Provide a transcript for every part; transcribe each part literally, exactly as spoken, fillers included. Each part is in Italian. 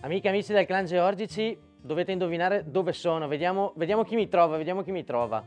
Amiche e amici del clan Georgici, dovete indovinare dove sono. Vediamo, vediamo chi mi trova, vediamo chi mi trova.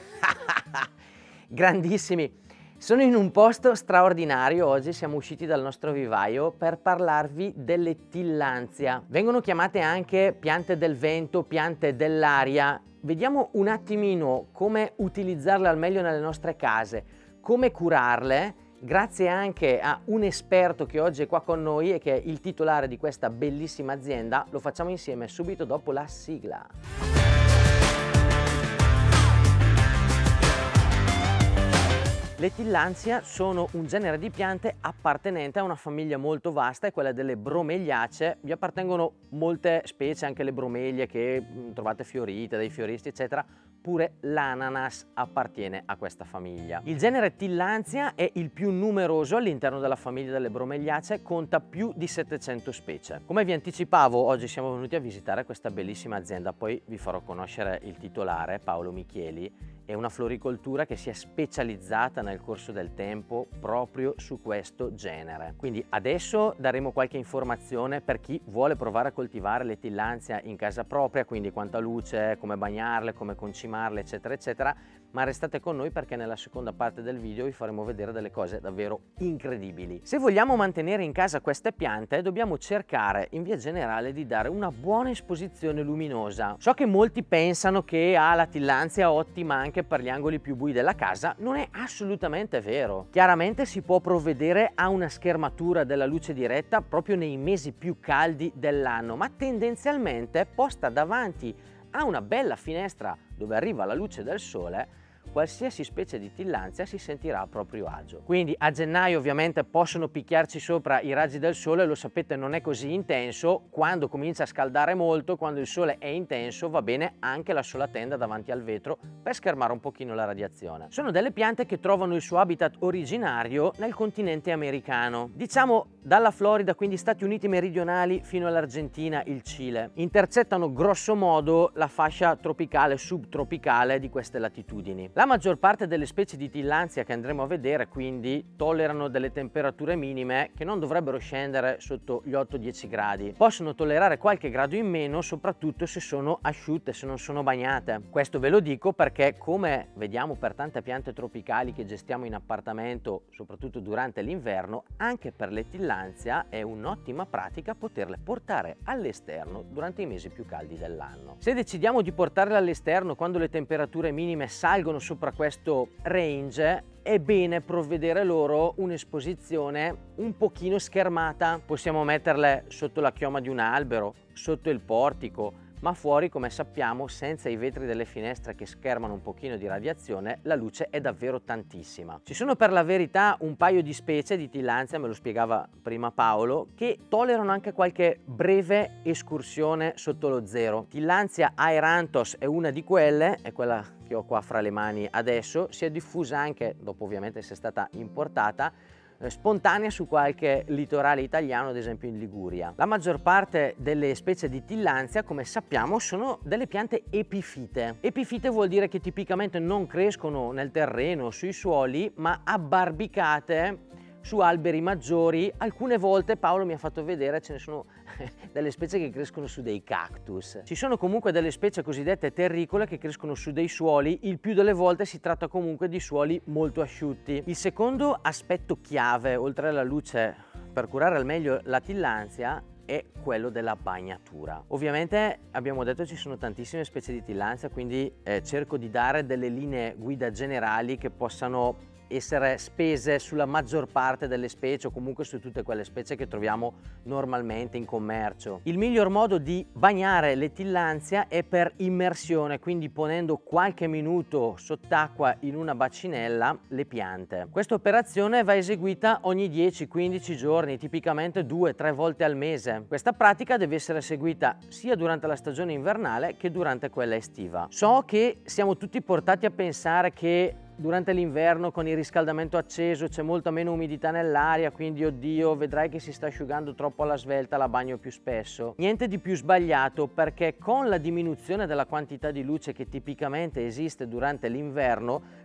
Grandissimi! Sono in un posto straordinario. Oggi siamo usciti dal nostro vivaio per parlarvi delle tillandsia. Vengono chiamate anche piante del vento, piante dell'aria. Vediamo un attimino come utilizzarle al meglio nelle nostre case, come curarle, grazie anche a un esperto che oggi è qua con noi e che è il titolare di questa bellissima azienda. Lo facciamo insieme subito dopo la sigla. Le tillandsia sono un genere di piante appartenente a una famiglia molto vasta, è quella delle bromeliacee. Vi appartengono molte specie, anche le bromelie che trovate fiorite dai fioristi eccetera, pure l'ananas appartiene a questa famiglia. Il genere tillandsia è il più numeroso all'interno della famiglia delle bromeliacee, conta più di settecento specie. Come vi anticipavo, oggi siamo venuti a visitare questa bellissima azienda, poi vi farò conoscere il titolare, Paolo Michieli. È una floricoltura che si è specializzata nel corso del tempo proprio su questo genere. Quindi adesso daremo qualche informazione per chi vuole provare a coltivare le tillandsia in casa propria, quindi quanta luce, come bagnarle, come concimarle eccetera eccetera, ma restate con noi perché nella seconda parte del video vi faremo vedere delle cose davvero incredibili. Se vogliamo mantenere in casa queste piante dobbiamo cercare in via generale di dare una buona esposizione luminosa. So che molti pensano che ah, la tillandsia è ottima anche per gli angoli più bui della casa, non è assolutamente vero. Chiaramente si può provvedere a una schermatura della luce diretta proprio nei mesi più caldi dell'anno, ma tendenzialmente posta davanti a una bella finestra dove arriva la luce del sole, qualsiasi specie di tillandsia si sentirà a proprio agio. Quindi a gennaio ovviamente possono picchiarci sopra i raggi del sole, lo sapete non è così intenso. Quando comincia a scaldare molto, quando il sole è intenso, va bene anche la sola tenda davanti al vetro per schermare un pochino la radiazione. Sono delle piante che trovano il suo habitat originario nel continente americano, diciamo dalla Florida, quindi Stati Uniti meridionali, fino all'Argentina, il Cile. Intercettano grosso modo la fascia tropicale, subtropicale di queste latitudini. La maggior parte delle specie di tillandsia che andremo a vedere quindi tollerano delle temperature minime che non dovrebbero scendere sotto gli otto dieci gradi. Possono tollerare qualche grado in meno soprattutto se sono asciutte, se non sono bagnate. Questo ve lo dico perché, come vediamo per tante piante tropicali che gestiamo in appartamento, soprattutto durante l'inverno, anche per le tillandsia è un'ottima pratica poterle portare all'esterno durante i mesi più caldi dell'anno. Se decidiamo di portarle all'esterno quando le temperature minime salgono sopra questo range, è bene provvedere loro un'esposizione un pochino schermata. Possiamo metterle sotto la chioma di un albero, sotto il portico, ma fuori, come sappiamo, senza i vetri delle finestre che schermano un pochino di radiazione, la luce è davvero tantissima. Ci sono per la verità un paio di specie di tillandsia, me lo spiegava prima Paolo, che tollerano anche qualche breve escursione sotto lo zero. Tillandsia aeranthos è una di quelle, è quella che ho qua fra le mani adesso, si è diffusa anche, dopo ovviamente essere stata importata, spontanea su qualche litorale italiano, ad esempio in Liguria. La maggior parte delle specie di tillandsia, come sappiamo, sono delle piante epifite. Epifite vuol dire che tipicamente non crescono nel terreno, sui suoli, ma abbarbicate su alberi maggiori. Alcune volte Paolo mi ha fatto vedere ce ne sono delle specie che crescono su dei cactus. Ci sono comunque delle specie cosiddette terricole che crescono su dei suoli, il più delle volte si tratta comunque di suoli molto asciutti. Il secondo aspetto chiave, oltre alla luce, per curare al meglio la tillandsia è quello della bagnatura. Ovviamente abbiamo detto ci sono tantissime specie di tillandsia, quindi eh, cerco di dare delle linee guida generali che possano essere spese sulla maggior parte delle specie o comunque su tutte quelle specie che troviamo normalmente in commercio. Il miglior modo di bagnare le tillandsia è per immersione, quindi ponendo qualche minuto sott'acqua in una bacinella le piante. Questa operazione va eseguita ogni dieci quindici giorni, tipicamente due tre volte al mese. Questa pratica deve essere seguita sia durante la stagione invernale che durante quella estiva. So che siamo tutti portati a pensare che durante l'inverno con il riscaldamento acceso c'è molta meno umidità nell'aria, quindi oddio, vedrai che si sta asciugando troppo alla svelta, la bagno più spesso. Niente di più sbagliato, perché con la diminuzione della quantità di luce che tipicamente esiste durante l'inverno,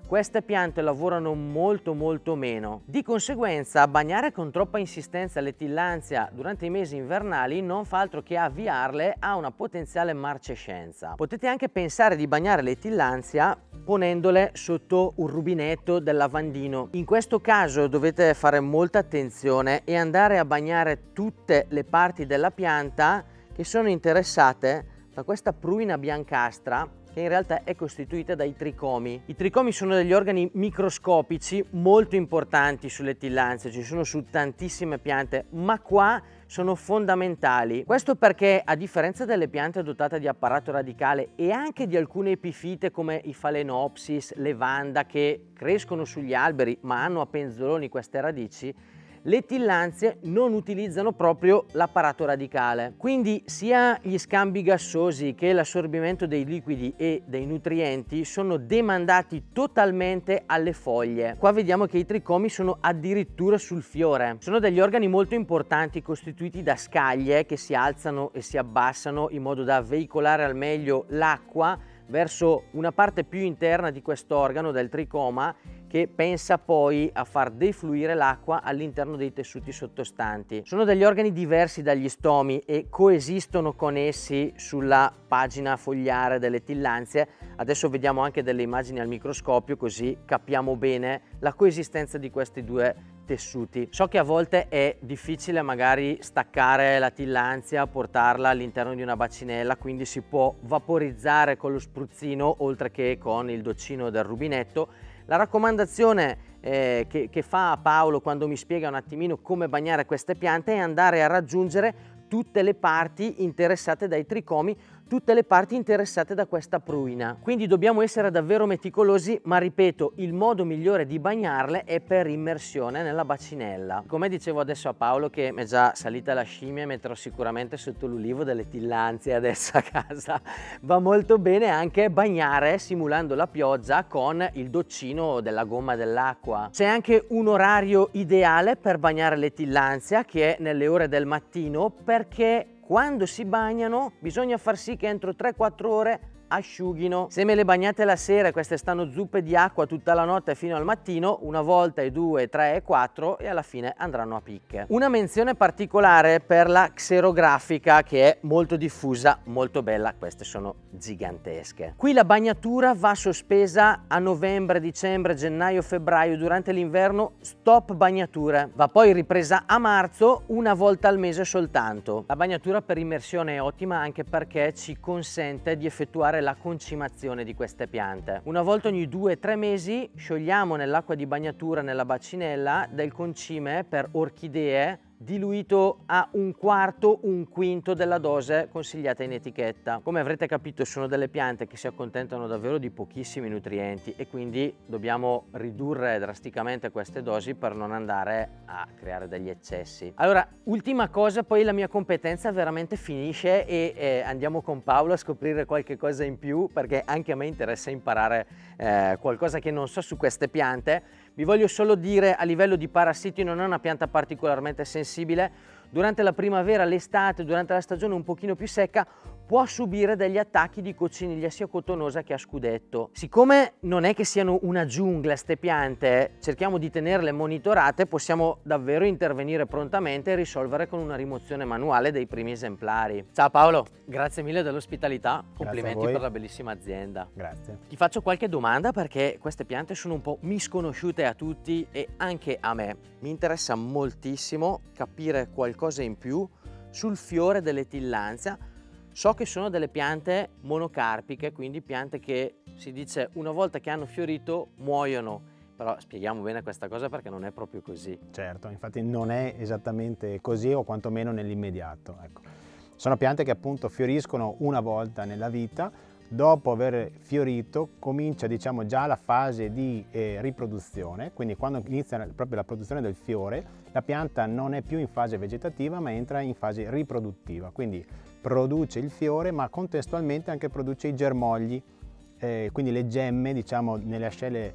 queste piante lavorano molto molto meno. Di conseguenza bagnare con troppa insistenza le tillandsia durante i mesi invernali non fa altro che avviarle a una potenziale marcescenza. Potete anche pensare di bagnare le tillandsia ponendole sotto un rubinetto del lavandino. In questo caso dovete fare molta attenzione e andare a bagnare tutte le parti della pianta che sono interessate da questa pruina biancastra, che in realtà è costituita dai tricomi. I tricomi sono degli organi microscopici molto importanti sulle tillandsie, ci sono su tantissime piante, ma qua sono fondamentali. Questo perché, a differenza delle piante dotate di apparato radicale e anche di alcune epifite come i Phalaenopsis, Levanda, che crescono sugli alberi ma hanno a penzoloni queste radici, le tillandsie non utilizzano proprio l'apparato radicale, quindi sia gli scambi gassosi che l'assorbimento dei liquidi e dei nutrienti sono demandati totalmente alle foglie. Qua vediamo che i tricomi sono addirittura sul fiore. Sono degli organi molto importanti costituiti da scaglie che si alzano e si abbassano in modo da veicolare al meglio l'acqua verso una parte più interna di quest'organo del tricoma, che pensa poi a far defluire l'acqua all'interno dei tessuti sottostanti. Sono degli organi diversi dagli stomi e coesistono con essi sulla pagina fogliare delle tillandsie. Adesso vediamo anche delle immagini al microscopio, così capiamo bene la coesistenza di questi due tessuti. So che a volte è difficile magari staccare la tillandsia, portarla all'interno di una bacinella, quindi si può vaporizzare con lo spruzzino oltre che con il doccino del rubinetto. La raccomandazione eh, che, che fa Paolo quando mi spiega un attimino come bagnare queste piante è andare a raggiungere tutte le parti interessate dai tricomi, tutte le parti interessate da questa pruina. Quindi dobbiamo essere davvero meticolosi, ma ripeto, il modo migliore di bagnarle è per immersione nella bacinella. Come dicevo adesso a Paolo, che mi è già salita la scimmia, metterò sicuramente sotto l'ulivo delle tillandsie adesso a casa. Va molto bene anche bagnare simulando la pioggia con il doccino della gomma dell'acqua. C'è anche un orario ideale per bagnare le tillandsia, che è nelle ore del mattino, perché quando si bagnano bisogna far sì che entro tre quattro ore asciughino. Se me le bagnate la sera e queste stanno zuppe di acqua tutta la notte fino al mattino, una volta e due, tre e quattro e alla fine andranno a picche. Una menzione particolare per la xerografica, che è molto diffusa, molto bella, queste sono gigantesche. Qui la bagnatura va sospesa a novembre, dicembre, gennaio, febbraio, durante l'inverno stop bagnature. Va poi ripresa a marzo, una volta al mese soltanto. La bagnatura per immersione è ottima anche perché ci consente di effettuare la concimazione di queste piante. Una volta ogni due tre mesi sciogliamo nell'acqua di bagnatura nella bacinella del concime per orchidee diluito a un quarto, un quinto della dose consigliata in etichetta. Come avrete capito, sono delle piante che si accontentano davvero di pochissimi nutrienti e quindi dobbiamo ridurre drasticamente queste dosi per non andare a creare degli eccessi. Allora, ultima cosa, poi la mia competenza veramente finisce e eh, andiamo con Paolo a scoprire qualche cosa in più, perché anche a me interessa imparare eh, qualcosa che non so su queste piante. Vi voglio solo dire, a livello di parassiti non è una pianta particolarmente sensibile. Durante la primavera, l'estate, durante la stagione un pochino più secca, può subire degli attacchi di cocciniglia sia cotonosa che a scudetto. Siccome non è che siano una giungla ste piante, cerchiamo di tenerle monitorate, possiamo davvero intervenire prontamente e risolvere con una rimozione manuale dei primi esemplari. Ciao Paolo, grazie mille dell'ospitalità, complimenti per la bellissima azienda. Grazie. Ti faccio qualche domanda perché queste piante sono un po' misconosciute a tutti e anche a me. Mi interessa moltissimo capire qualcosa in più sul fiore delle tillandsia. So che sono delle piante monocarpiche, quindi piante che si dice una volta che hanno fiorito muoiono, però spieghiamo bene questa cosa perché non è proprio così. Certo, infatti non è esattamente così, o quantomeno nell'immediato. Ecco. Sono piante che appunto fioriscono una volta nella vita. Dopo aver fiorito comincia, diciamo, già la fase di eh, riproduzione, quindi quando inizia proprio la produzione del fiore la pianta non è più in fase vegetativa ma entra in fase riproduttiva, quindi produce il fiore ma contestualmente anche produce i germogli, eh, quindi le gemme, diciamo, nelle ascelle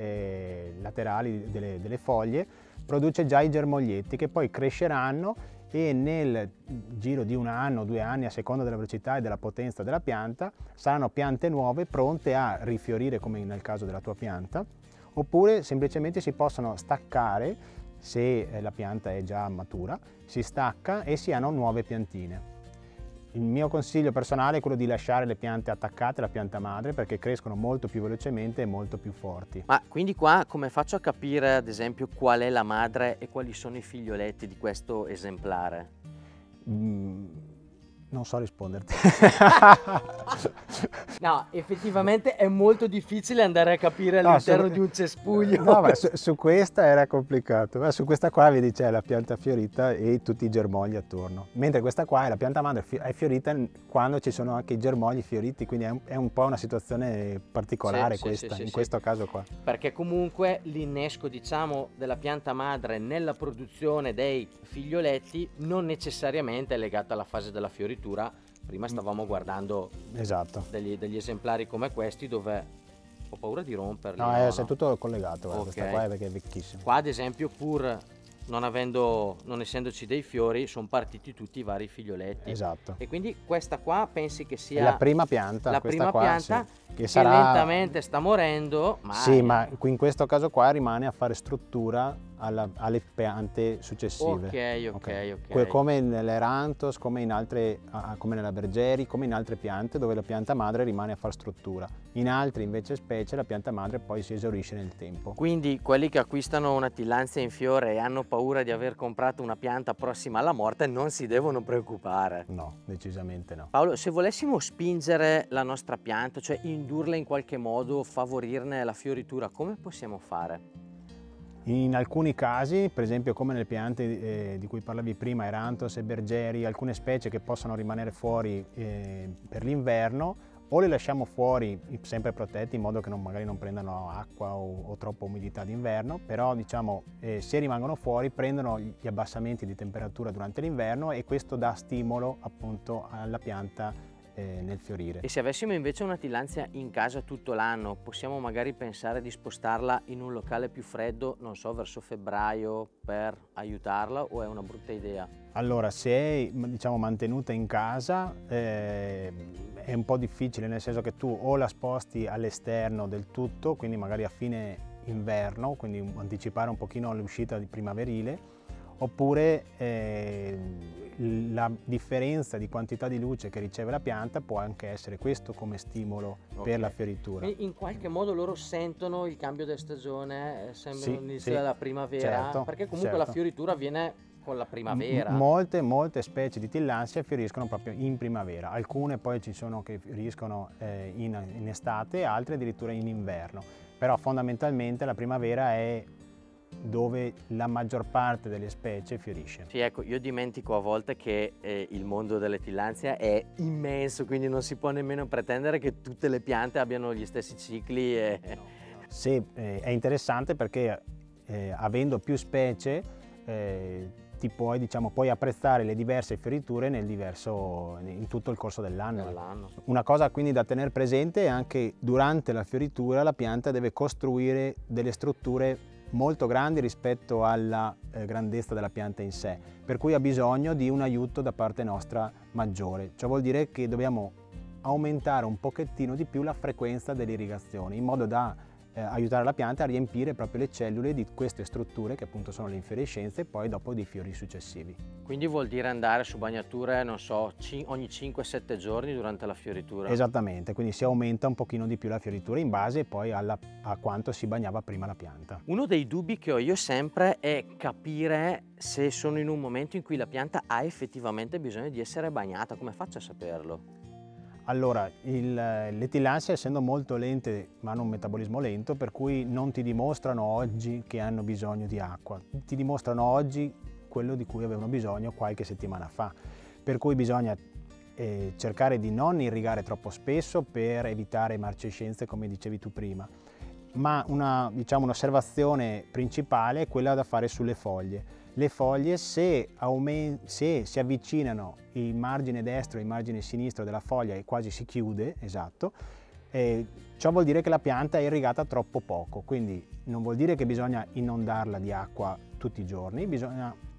eh, laterali delle, delle foglie, produce già i germoglietti che poi cresceranno e nel giro di un anno, due anni, a seconda della velocità e della potenza della pianta, saranno piante nuove pronte a rifiorire, come nel caso della tua pianta, oppure semplicemente si possono staccare, se la pianta è già matura, si stacca e si hanno nuove piantine. Il mio consiglio personale è quello di lasciare le piante attaccate alla pianta madre perché crescono molto più velocemente e molto più forti. Ma quindi qua come faccio a capire ad esempio qual è la madre e quali sono i figlioletti di questo esemplare? Mm, non so risponderti. No, effettivamente è molto difficile andare a capire No, all'interno su- di un cespuglio. No, ma su, su questa era complicato, ma su questa qua vedi c'è la pianta fiorita e tutti i germogli attorno, mentre questa qua è la pianta madre, fi- è fiorita quando ci sono anche i germogli fioriti, quindi è un, è un po' una situazione particolare Sì, sì, questa, sì, sì, in sì. questo caso qua. Perché comunque l'innesco, diciamo, della pianta madre nella produzione dei figlioletti non necessariamente è legato alla fase della fioritura. Prima stavamo guardando Esatto. degli, degli esemplari come questi dove ho paura di romperli. No, no, è, no. è tutto collegato, guarda, Ok. questa qua è perché è vecchissima. Qua ad esempio, pur non avendo, non essendoci dei fiori, sono partiti tutti i vari figlioletti. Esatto. E quindi questa qua pensi che sia È la prima pianta, la questa prima qua, pianta sì, che che sarà... lentamente sta morendo, ma Sì, ma qui in questo caso qua rimane a fare struttura alla- alle piante successive. ok, ok, ok. Que- Come nell'Eranthos, come in altre, ah, come nella Bergeri, come in altre piante dove la pianta madre rimane a fare struttura. In altre invece specie la pianta madre poi si esaurisce nel tempo. Quindi quelli che acquistano una tillandsia in fiore e hanno paura di aver comprato una pianta prossima alla morte non si devono preoccupare. No, decisamente no. Paolo, se volessimo spingere la nostra pianta, cioè indurla in qualche modo, favorirne la fioritura, come possiamo fare? In alcuni casi, per esempio come nelle piante eh, di cui parlavi prima, Eranthos e Bergeri, alcune specie che possono rimanere fuori eh, per l'inverno, o le lasciamo fuori sempre protette in modo che non, magari non prendano acqua o, o troppa umidità d'inverno, però diciamo eh, se rimangono fuori prendono gli abbassamenti di temperatura durante l'inverno e questo dà stimolo appunto alla pianta eh, nel fiorire. E se avessimo invece una tillandsia in casa tutto l'anno, possiamo magari pensare di spostarla in un locale più freddo, non so, verso febbraio per aiutarla, o è una brutta idea? Allora, se è diciamo, mantenuta in casa eh, è un po' difficile, nel senso che tu o la sposti all'esterno del tutto, quindi magari a fine inverno, quindi anticipare un pochino l'uscita primaverile, oppure eh, la differenza di quantità di luce che riceve la pianta può anche essere questo come stimolo Ok. per la fioritura. Quindi in qualche modo loro sentono il cambio della stagione, eh, sembra Sì, l'inizio sì, della primavera, certo, perché comunque certo. la fioritura avviene con la primavera. M- molte, molte specie di tillandsia fioriscono proprio in primavera, alcune poi ci sono che fioriscono eh, in, in estate, altre addirittura in inverno, però fondamentalmente la primavera è dove la maggior parte delle specie fiorisce. Sì, ecco, io dimentico a volte che eh, il mondo delle tillandsia è immenso, quindi non si può nemmeno pretendere che tutte le piante abbiano gli stessi cicli. E... Sì, eh, è interessante perché eh, avendo più specie eh, ti puoi, diciamo, puoi apprezzare le diverse fioriture nel diverso, in tutto il corso dell'anno. dell'anno. Una cosa quindi da tenere presente è anche durante la fioritura la pianta deve costruire delle strutture molto grandi rispetto alla eh, grandezza della pianta in sé, per cui ha bisogno di un aiuto da parte nostra maggiore. Ciò vuol dire che dobbiamo aumentare un pochettino di più la frequenza dell'irrigazione in modo da eh, aiutare la pianta a riempire proprio le cellule di queste strutture che appunto sono le infiorescenze e poi dopo dei fiori successivi. Quindi vuol dire andare su bagnature, non so, ogni cinque sette giorni durante la fioritura. Esattamente, quindi si aumenta un pochino di più la fioritura in base poi alla, a quanto si bagnava prima la pianta. Uno dei dubbi che ho io sempre è capire se sono in un momento in cui la pianta ha effettivamente bisogno di essere bagnata. Come faccio a saperlo? Allora, il, le tillandsie essendo molto lente, ma hanno un metabolismo lento, per cui non ti dimostrano oggi che hanno bisogno di acqua, ti dimostrano oggi quello di cui avevano bisogno qualche settimana fa, per cui bisogna eh, cercare di non irrigare troppo spesso per evitare marcescenze come dicevi tu prima, ma una, diciamo, un'osservazione principale è quella da fare sulle foglie. Le foglie se, se si avvicinano il margine destro e il margine sinistro della foglia e quasi si chiude, esatto, eh, ciò vuol dire che la pianta è irrigata troppo poco, quindi non vuol dire che bisogna inondarla di acqua tutti i giorni, bisogna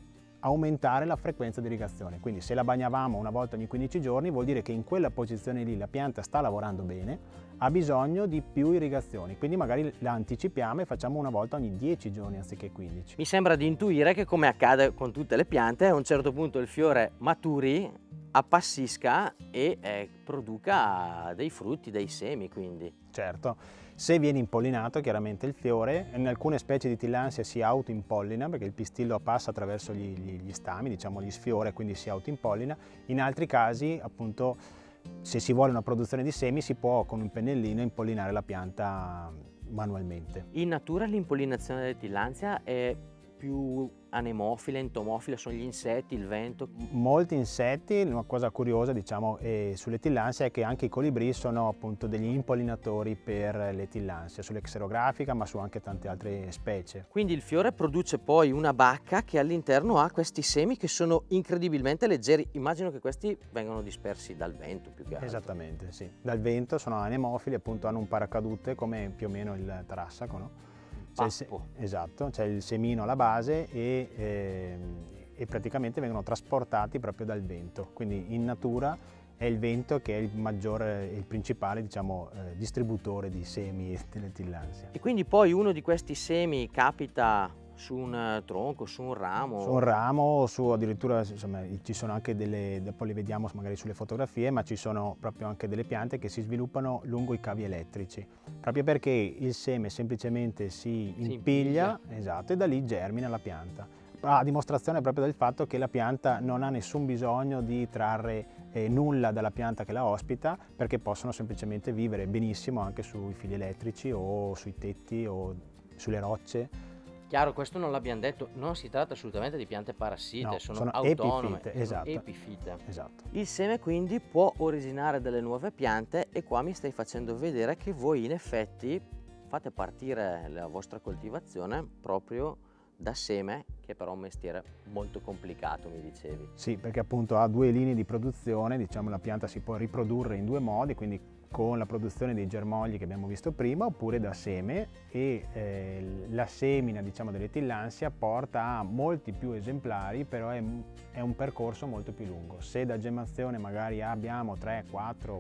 aumentare la frequenza di irrigazione. Quindi se la bagnavamo una volta ogni quindici giorni vuol dire che in quella posizione lì la pianta sta lavorando bene, ha bisogno di più irrigazioni, quindi magari la anticipiamo e facciamo una volta ogni dieci giorni anziché quindici. Mi sembra di intuire che, come accade con tutte le piante, a un certo punto il fiore maturi, appassisca e eh, produca dei frutti, dei semi quindi. Certo, se viene impollinato chiaramente il fiore, in alcune specie di tillandsia si autoimpollina perché il pistillo passa attraverso gli, gli, gli stami, diciamo gli sfiora, e quindi si autoimpollina. In altri casi, appunto, se si vuole una produzione di semi si può con un pennellino impollinare la pianta manualmente. In natura l'impollinazione delle tillandsia è più anemofile, entomofile, sono gli insetti, il vento? Molti insetti, una cosa curiosa diciamo eh, sulle tillandsie è che anche i colibrì sono appunto degli impollinatori per le tillandsie, sulle xerografica ma su anche tante altre specie. Quindi il fiore produce poi una bacca che all'interno ha questi semi che sono incredibilmente leggeri, immagino che questi vengano dispersi dal vento più che altro. Esattamente, sì, dal vento, sono anemofili, appunto hanno un paracadute come più o meno il tarassaco, no? C'è il, esatto, c'è il semino alla base e, eh, e praticamente vengono trasportati proprio dal vento, quindi in natura è il vento che è il maggiore, il principale diciamo, eh, distributore di semi delle tillandsie. E quindi poi uno di questi semi capita su un tronco, su un ramo? Su un ramo, su addirittura insomma, ci sono anche delle, poi le vediamo magari sulle fotografie, ma ci sono proprio anche delle piante che si sviluppano lungo i cavi elettrici, proprio perché il seme semplicemente si impiglia, si impiglia. Esatto, e da lì germina la pianta. A dimostrazione proprio del fatto che la pianta non ha nessun bisogno di trarre eh, nulla dalla pianta che la ospita, perché possono semplicemente vivere benissimo anche sui fili elettrici o sui tetti o sulle rocce. Chiaro, questo non l'abbiamo detto, non si tratta assolutamente di piante parassite, no, sono, sono autonome, epifite, esatto. epifite. Esatto. Il seme quindi può originare delle nuove piante e qua mi stai facendo vedere che voi in effetti fate partire la vostra coltivazione proprio da seme, che però è un mestiere molto complicato, mi dicevi. Sì, perché appunto ha due linee di produzione, diciamo la pianta si può riprodurre in due modi, quindi con la produzione dei germogli che abbiamo visto prima oppure da seme, e eh, la semina diciamo delle tillandsia porta a molti più esemplari, però è, è un percorso molto più lungo. Se da gemmazione magari abbiamo tre quattro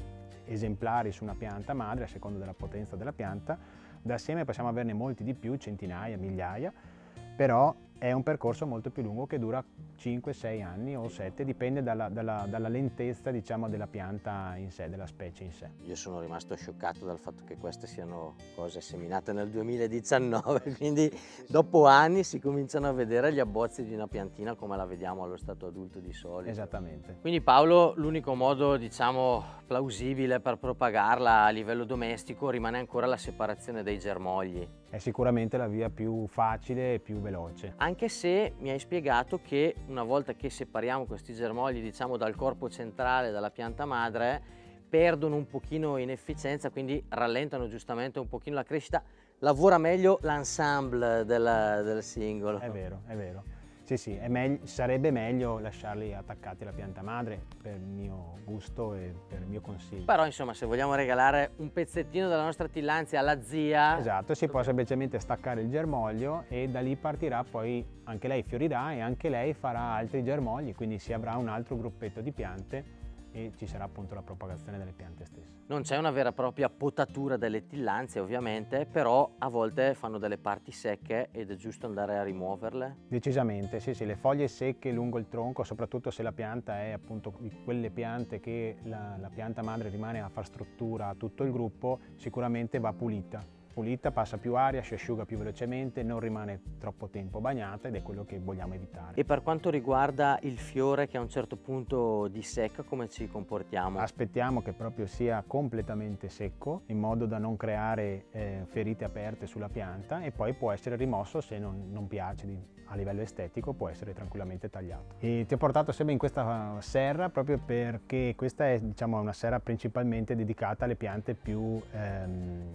esemplari su una pianta madre a seconda della potenza della pianta, da seme possiamo averne molti di più, centinaia, migliaia, però è un percorso molto più lungo che dura cinque sei anni o sette, dipende dalla, dalla, dalla lentezza diciamo, della pianta in sé, della specie in sé. Io sono rimasto scioccato dal fatto che queste siano cose seminate nel duemiladiciannove, quindi dopo anni si cominciano a vedere gli abbozzi di una piantina come la vediamo allo stato adulto di solito. Esattamente. Quindi Paolo, l'unico modo diciamo plausibile per propagarla a livello domestico rimane ancora la separazione dei germogli. È sicuramente la via più facile e più veloce. Anche se mi hai spiegato che una volta che separiamo questi germogli diciamo dal corpo centrale, dalla pianta madre, perdono un pochino in efficienza, quindi rallentano giustamente un pochino la crescita, lavora meglio l'ensemble del, del singolo. È vero, è vero. Sì, sì, è meglio, sarebbe meglio lasciarli attaccati alla pianta madre per il mio gusto e per il mio consiglio. Però insomma se vogliamo regalare un pezzettino della nostra tillandsia alla zia... Esatto, si può semplicemente staccare il germoglio e da lì partirà poi, anche lei fiorirà e anche lei farà altri germogli, quindi si avrà un altro gruppetto di piante e ci sarà appunto la propagazione delle piante stesse. Non c'è una vera e propria potatura delle tillandsie ovviamente, però a volte fanno delle parti secche ed è giusto andare a rimuoverle? Decisamente, sì, sì, le foglie secche lungo il tronco, soprattutto se la pianta è appunto di quelle piante che la, la pianta madre rimane a far struttura a tutto il gruppo, sicuramente va pulita. Pulita, passa più aria, si asciuga più velocemente, non rimane troppo tempo bagnata ed è quello che vogliamo evitare. E per quanto riguarda il fiore che a un certo punto dissecca, come ci comportiamo? Aspettiamo che proprio sia completamente secco in modo da non creare eh, ferite aperte sulla pianta e poi può essere rimosso se non, non piace di, a livello estetico, può essere tranquillamente tagliato. E ti ho portato sempre in questa serra proprio perché questa è diciamo, una serra principalmente dedicata alle piante più ehm,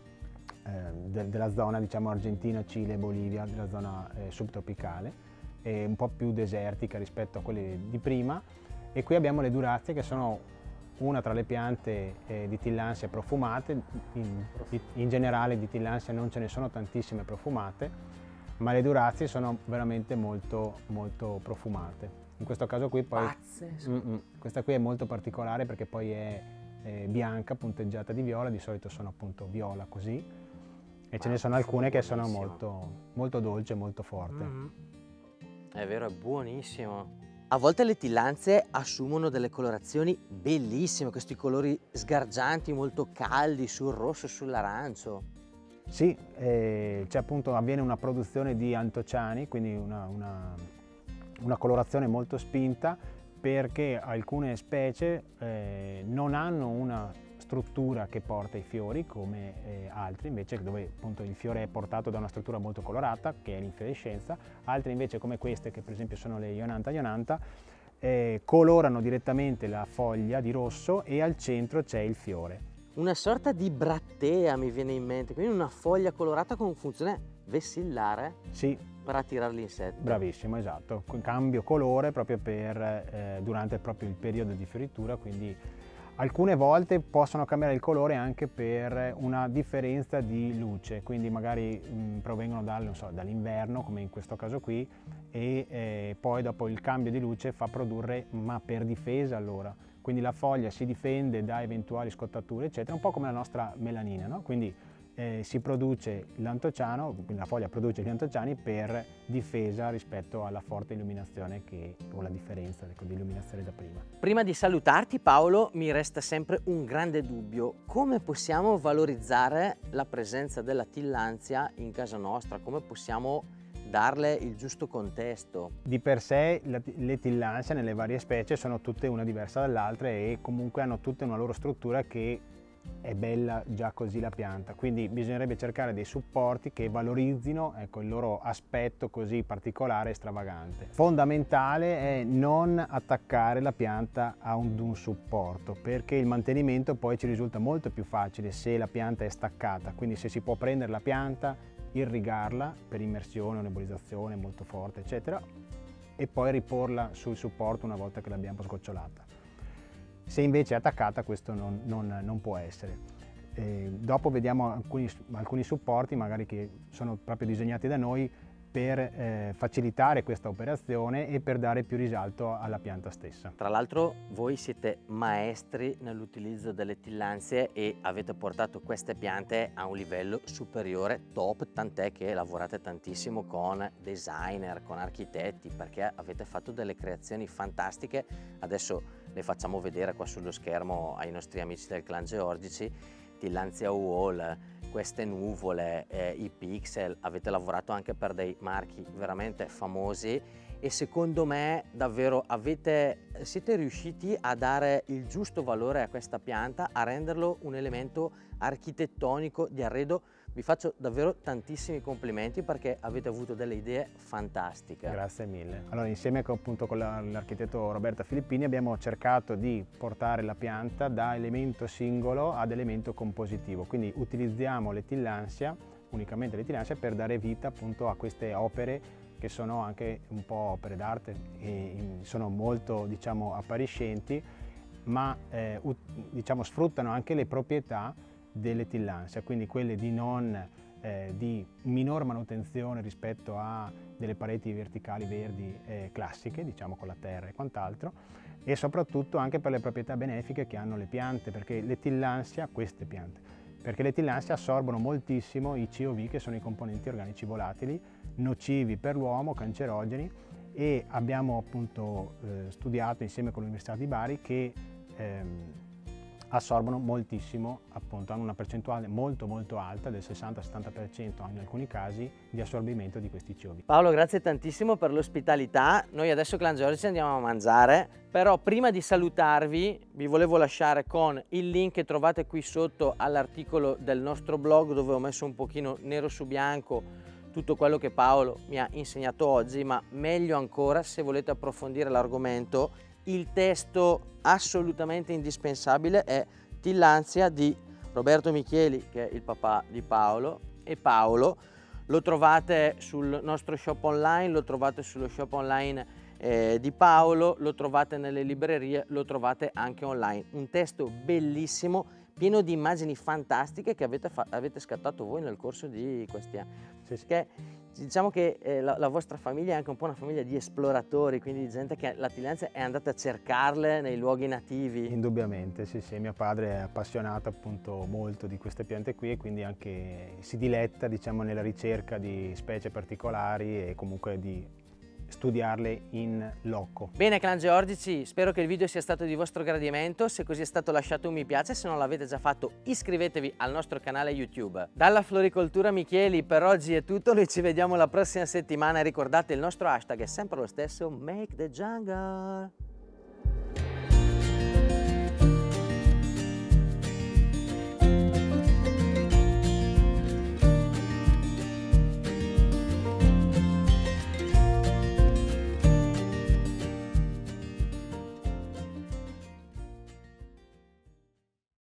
della zona diciamo Argentina, Cile, Bolivia, della zona eh, subtropicale, e un po' più desertica rispetto a quelle di prima. E qui abbiamo le durazie che sono una tra le piante eh, di tillandsia profumate. In, in generale di tillandsia non ce ne sono tantissime profumate, ma le durazie sono veramente molto, molto profumate. In questo caso qui poi, mm -mm, questa qui è molto particolare perché poi è, è bianca, punteggiata di viola, di solito sono appunto viola così, e ma ce ne sono alcune che sono molto, molto dolci e molto forti. Mm-hmm. È vero, è buonissimo. A volte le tillandsie assumono delle colorazioni bellissime, questi colori sgargianti, molto caldi, sul rosso, sull'arancio. Sì, eh, cioè appunto avviene una produzione di antociani, quindi una, una, una colorazione molto spinta, perché alcune specie eh, non hanno una struttura che porta i fiori come eh, altri invece, dove appunto il fiore è portato da una struttura molto colorata che è l'infiorescenza. Altri invece, come queste che per esempio sono le Ionantha ionantha, eh, colorano direttamente la foglia di rosso e al centro c'è il fiore. Una sorta di brattea mi viene in mente, quindi una foglia colorata con funzione vessillare. Sì, per attirare l'insetto. Bravissimo, esatto, cambio colore proprio per eh, durante proprio il periodo di fioritura, quindi alcune volte possono cambiare il colore anche per una differenza di luce, quindi magari mh, provengono dal, non so, dall'inverno, come in questo caso qui, e eh, poi dopo il cambio di luce fa produrre, ma per difesa allora, quindi la foglia si difende da eventuali scottature eccetera, un po' come la nostra melanina, no? Quindi eh, si produce l'antociano, quindi la foglia produce gli antociani per difesa rispetto alla forte illuminazione che, o la differenza ecco, di illuminazione da prima. Prima di salutarti Paolo, mi resta sempre un grande dubbio: come possiamo valorizzare la presenza della tillandsia in casa nostra? Come possiamo darle il giusto contesto? Di per sé le tillandsie nelle varie specie sono tutte una diversa dall'altra e comunque hanno tutte una loro struttura che è bella già così la pianta, quindi bisognerebbe cercare dei supporti che valorizzino ecco, il loro aspetto così particolare e stravagante. Fondamentale è non attaccare la pianta a un, un supporto, perché il mantenimento poi ci risulta molto più facile se la pianta è staccata, quindi se si può prendere la pianta, irrigarla per immersione o nebulizazione molto forte eccetera e poi riporla sul supporto una volta che l'abbiamo sgocciolata. Se invece è attaccata questo non, non, non può essere. Eh, dopo vediamo alcuni, alcuni supporti magari che sono proprio disegnati da noi per eh, facilitare questa operazione e per dare più risalto alla pianta stessa. Tra l'altro voi siete maestri nell'utilizzo delle tillandsie e avete portato queste piante a un livello superiore, top, tant'è che lavorate tantissimo con designer, con architetti, perché avete fatto delle creazioni fantastiche. Adesso le facciamo vedere qua sullo schermo ai nostri amici del clan Georgici. Tillandsia wall, queste nuvole, eh, i pixel, avete lavorato anche per dei marchi veramente famosi e secondo me davvero avete, siete riusciti a dare il giusto valore a questa pianta, a renderlo un elemento architettonico di arredo. Vi faccio davvero tantissimi complimenti perché avete avuto delle idee fantastiche. Grazie mille. Allora, insieme appunto con l'architetto Roberta Filippini abbiamo cercato di portare la pianta da elemento singolo ad elemento compositivo, quindi utilizziamo le tillandsia, unicamente le tillandsia, per dare vita appunto a queste opere che sono anche un po' opere d'arte e sono molto diciamo appariscenti, ma eh, diciamo sfruttano anche le proprietà delle tillandsia, quindi quelle di, non, eh, di minor manutenzione rispetto a delle pareti verticali verdi eh, classiche, diciamo con la terra e quant'altro, e soprattutto anche per le proprietà benefiche che hanno le piante, perché le tillandsia, queste piante, perché le tillandsia assorbono moltissimo i C O V, che sono i componenti organici volatili, nocivi per l'uomo, cancerogeni, e abbiamo appunto eh, studiato insieme con l'Università di Bari che ehm, assorbono moltissimo, appunto hanno una percentuale molto molto alta del sessanta settanta per cento in alcuni casi di assorbimento di questi C O V. Paolo, grazie tantissimo per l'ospitalità. Noi adesso Clan Georgici andiamo a mangiare, però prima di salutarvi vi volevo lasciare con il link che trovate qui sotto all'articolo del nostro blog, dove ho messo un pochino nero su bianco tutto quello che Paolo mi ha insegnato oggi, ma meglio ancora se volete approfondire l'argomento. Il testo assolutamente indispensabile è Tillandsia di Roberto Michieli, che è il papà di Paolo, e Paolo. Lo trovate sul nostro shop online, lo trovate sullo shop online eh, di Paolo, lo trovate nelle librerie, lo trovate anche online. Un testo bellissimo, pieno di immagini fantastiche che avete, avete scattato voi nel corso di questi anni. Sì, sì. Che Diciamo che eh, la, la vostra famiglia è anche un po' una famiglia di esploratori, quindi di gente che la Tillandsia è andata a cercarle nei luoghi nativi. Indubbiamente, sì, sì, mio padre è appassionato appunto molto di queste piante qui e quindi anche si diletta, diciamo, nella ricerca di specie particolari e comunque di studiarle in loco. Bene clan georgici, spero che il video sia stato di vostro gradimento, se così è stato lasciate un mi piace, se non l'avete già fatto iscrivetevi al nostro canale YouTube. Dalla Floricoltura Micheli per oggi è tutto, noi ci vediamo la prossima settimana e ricordate il nostro hashtag è sempre lo stesso, Make the Jungle!